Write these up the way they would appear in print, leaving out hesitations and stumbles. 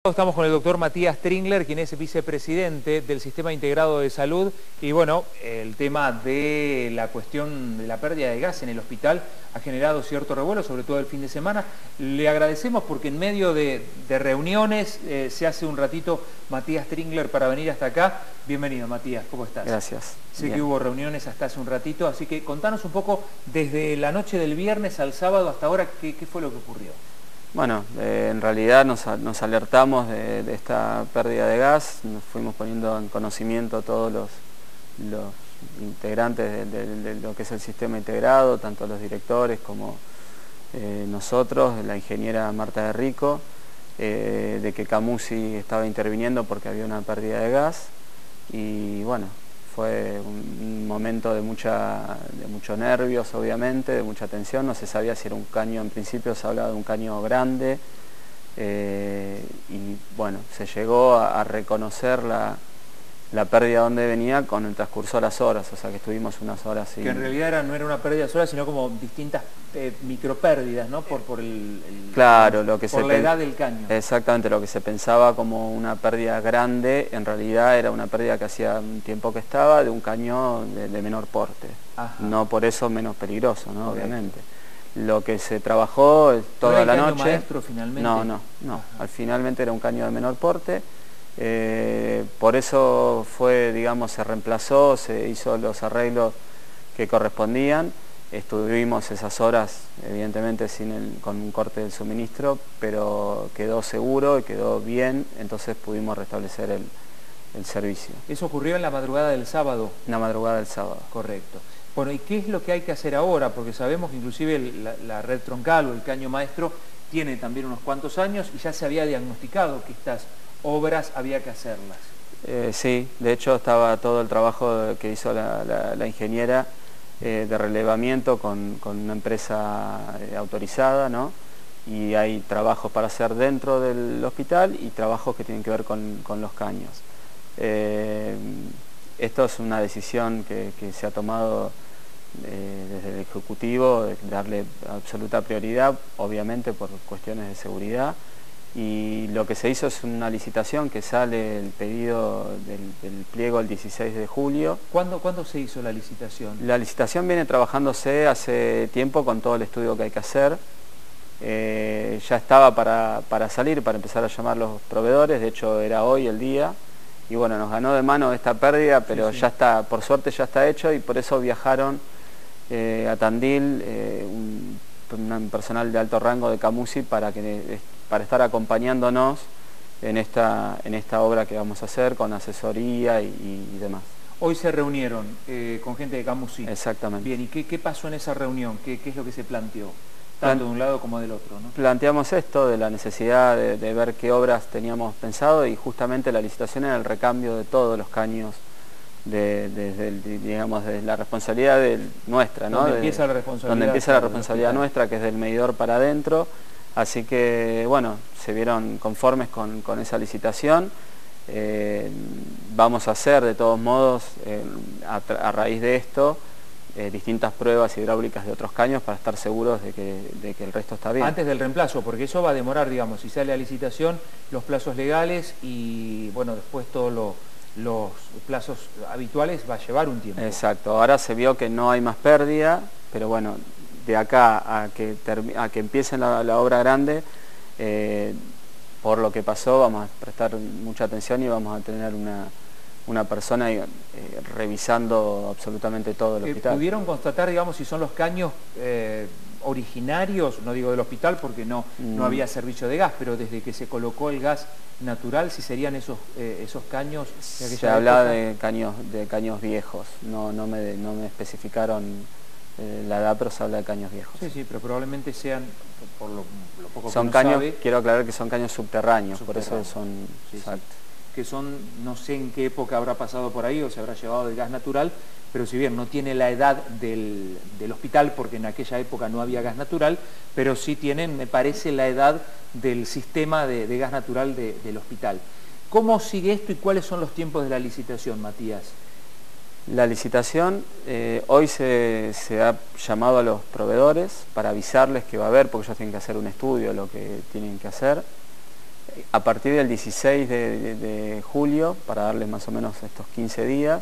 Estamos con el doctor Matías Tringler, quien es vicepresidente del Sistema Integrado de Salud, y bueno, el tema de la cuestión de la pérdida de gas en el hospital ha generado cierto revuelo, sobre todo el fin de semana. Le agradecemos porque en medio de reuniones se hace un ratito Matías Tringler para venir hasta acá. Bienvenido, Matías, ¿cómo estás? Gracias. Sé Bien. que hubo reuniones hasta hace un ratito, así que contanos un poco desde la noche del viernes al sábado hasta ahora, ¿qué fue lo que ocurrió? Bueno, en realidad nos alertamos de esta pérdida de gas, nos fuimos poniendo en conocimiento a todos los integrantes de lo que es el sistema integrado, tanto los directores como nosotros, la ingeniera Marta de Rico, de que Camusi estaba interviniendo porque había una pérdida de gas y bueno, fue un momento de muchos nervios, obviamente, de mucha tensión. No se sabía si era un caño, en principio se hablaba de un caño grande. Y bueno, se llegó a reconocer la pérdida donde venía con el transcurso de las horas, o sea que estuvimos unas horas sin... Que en realidad no era una pérdida sola, sino como distintas micropérdidas, ¿no? Por Claro, la edad del caño. Exactamente, lo que se pensaba como una pérdida grande, en realidad era una pérdida que hacía un tiempo que estaba de un caño de menor porte. Ajá. No por eso menos peligroso, ¿no? Obviamente. Lo que se trabajó toda la noche... ¿No era el caño maestro finalmente? No. Finalmente era un caño de menor porte. Por eso fue, digamos, se reemplazó, se hizo los arreglos que correspondían. Estuvimos esas horas, evidentemente, con un corte del suministro, pero quedó seguro y quedó bien, entonces pudimos restablecer el servicio. ¿Eso ocurrió en la madrugada del sábado? En la madrugada del sábado. Correcto. Bueno, ¿y qué es lo que hay que hacer ahora? Porque sabemos que inclusive la red troncal o el caño maestro tiene también unos cuantos años y ya se había diagnosticado que estas obras había que hacerlas. Sí, de hecho estaba todo el trabajo que hizo la ingeniera de relevamiento con una empresa autorizada, ¿no? Y hay trabajos para hacer dentro del hospital y trabajos que tienen que ver con los caños. Esto es una decisión que se ha tomado desde el Ejecutivo, de darle absoluta prioridad, obviamente por cuestiones de seguridad. Y lo que se hizo es una licitación que sale el pedido del pliego el 16 de julio. ¿Cuándo se hizo la licitación? La licitación viene trabajándose hace tiempo con todo el estudio que hay que hacer. Ya estaba para salir, para empezar a llamar los proveedores, de hecho era hoy el día. Y bueno, nos ganó de mano esta pérdida, pero sí. Ya está, por suerte ya está hecho y por eso viajaron a Tandil un personal de alto rango de Camusi para estar acompañándonos en esta obra que vamos a hacer con asesoría y demás. Hoy se reunieron con gente de Camusi. Exactamente. Bien, ¿y qué pasó en esa reunión? ¿Qué es lo que se planteó? Tanto de un lado como del otro, ¿no? Planteamos esto de la necesidad de ver qué obras teníamos pensado y justamente la licitación era el recambio de todos los caños digamos, de la responsabilidad nuestra, ¿no? Donde empieza la responsabilidad nuestra, que es del medidor para adentro. Así que, bueno, se vieron conformes con esa licitación. Vamos a hacer, de todos modos, a raíz de esto, distintas pruebas hidráulicas de otros caños para estar seguros de que el resto está bien. Antes del reemplazo, porque eso va a demorar, digamos, si sale a licitación, los plazos legales y, bueno, después todos los plazos habituales va a llevar un tiempo. Exacto, ahora se vio que no hay más pérdida, pero bueno, de acá a que empiece la obra grande, por lo que pasó vamos a prestar mucha atención y vamos a tener una persona revisando absolutamente todo el hospital. ¿Pudieron constatar, digamos, si son los caños originarios, no digo del hospital porque no había servicio de gas, pero desde que se colocó el gas natural, si serían esos caños de aquella Se habla de caños viejos, no me especificaron la edad, pero se habla de caños viejos. Sí, pero probablemente sean, por lo poco son que caños, sabe, quiero aclarar que son caños subterráneos, por eso son... Sí, exacto. Que son, no sé en qué época habrá pasado por ahí o se habrá llevado del gas natural, pero si bien no tiene la edad del hospital, porque en aquella época no había gas natural, pero sí tienen, me parece, la edad del sistema de gas natural del hospital. ¿Cómo sigue esto y cuáles son los tiempos de la licitación, Matías? La licitación, hoy se ha llamado a los proveedores para avisarles que va a haber, porque ellos tienen que hacer un estudio de lo que tienen que hacer. A partir del 16 de julio, para darles más o menos estos 15 días,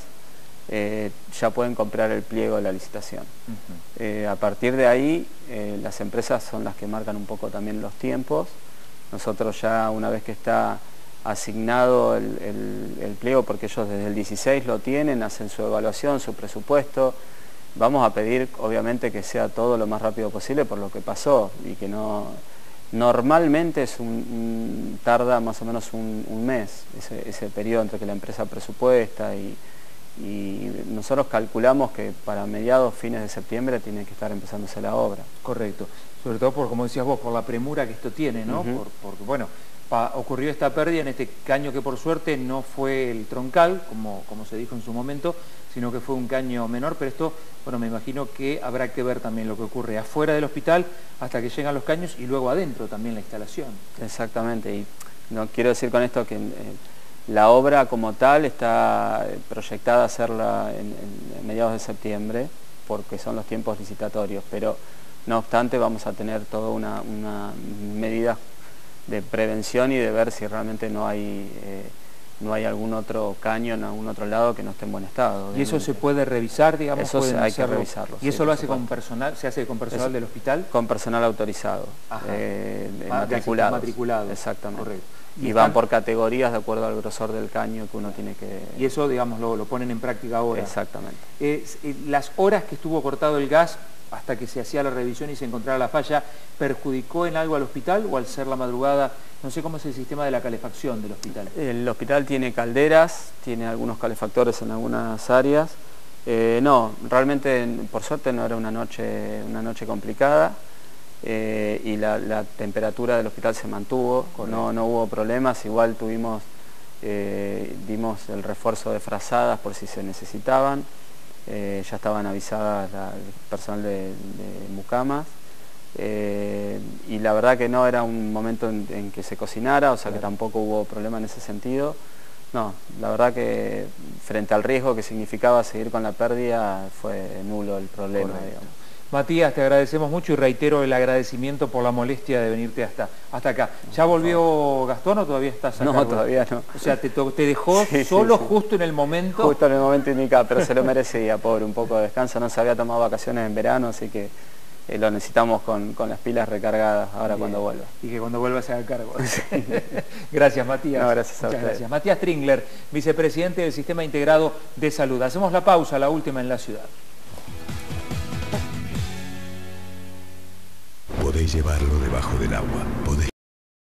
ya pueden comprar el pliego de la licitación. A partir de ahí, las empresas son las que marcan un poco también los tiempos. Nosotros ya, una vez que está asignado el pliego, porque ellos desde el 16 lo tienen, hacen su evaluación, su presupuesto, vamos a pedir obviamente que sea todo lo más rápido posible por lo que pasó y que no... Normalmente tarda más o menos un mes, ese periodo entre que la empresa presupuesta y nosotros calculamos que para mediados, fines de septiembre tiene que estar empezándose la obra. Correcto, sobre todo por, como decías vos, por la premura que esto tiene, ¿no? Porque bueno, ocurrió esta pérdida en este caño que por suerte no fue el troncal, como se dijo en su momento, sino que fue un caño menor, pero esto, bueno, me imagino que habrá que ver también lo que ocurre afuera del hospital hasta que llegan los caños y luego adentro también la instalación. Exactamente, y no quiero decir con esto que la obra como tal está proyectada a hacerla en mediados de septiembre, porque son los tiempos licitatorios, pero no obstante vamos a tener toda una medida de prevención y de ver si realmente no hay algún otro caño en algún otro lado que no esté en buen estado. Obviamente. ¿Y eso se puede revisar, digamos? Eso hay que revisarlo. ¿Y eso lo hace con personal, se hace con personal del hospital? Con personal autorizado, matriculado. Exactamente. Correcto. Y van por categorías de acuerdo al grosor del caño que uno tiene que... Y eso, digamos, lo ponen en práctica ahora. Exactamente. Las horas que estuvo cortado el gas hasta que se hacía la revisión y se encontrara la falla, ¿perjudicó en algo al hospital o al ser la madrugada? No sé cómo es el sistema de la calefacción del hospital. El hospital tiene calderas, tiene algunos calefactores en algunas áreas. No, realmente por suerte no era una noche complicada y la temperatura del hospital se mantuvo, no hubo problemas, igual dimos el refuerzo de frazadas por si se necesitaban. Ya estaban avisadas el personal de Mucamas y la verdad que no era un momento en que se cocinara, o sea que tampoco hubo problema en ese sentido. No, la verdad que frente al riesgo que significaba seguir con la pérdida fue nulo el problema, digamos. Matías, te agradecemos mucho y reitero el agradecimiento por la molestia de venirte hasta acá. ¿Ya volvió Gastón o todavía estás acá? No, todavía no. O sea, te dejó solo justo en el momento... Justo en el momento indicado, pero se lo merecía, pobre, un poco de descanso. No se había tomado vacaciones en verano, así que lo necesitamos con las pilas recargadas ahora. Bien. Cuando vuelva. Y que cuando vuelva se haga cargo. Gracias, Matías. No, gracias a ustedes. Gracias. Matías Stringler, vicepresidente del Sistema Integrado de Salud. Hacemos la pausa, la última en la ciudad. Podés llevarlo debajo del agua, podés